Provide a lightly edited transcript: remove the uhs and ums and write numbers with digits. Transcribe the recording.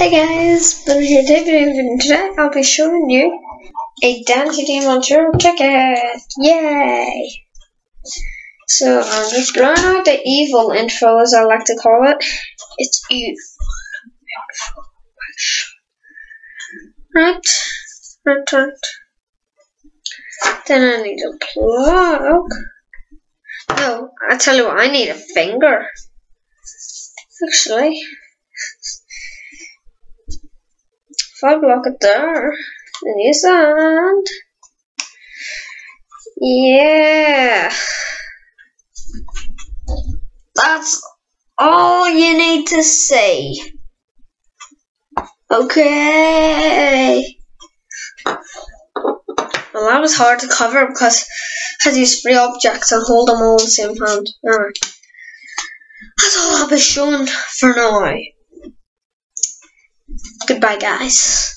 Hey guys, Goodie here, and today I'll be showing you a Dan TDM on Zero ticket. Yay! So I'm just blowing out the evil intro, as I like to call it. It's evil intro. Right. Then I need a plug. No, I tell you what, I need a finger. Actually. If I block it there, then use that. Yeah. That's all you need to say. Okay. Well, that was hard to cover because I had to use 3 objects and hold them all in the same hand. Alright. That's all I'll be showing for now. Goodbye, guys.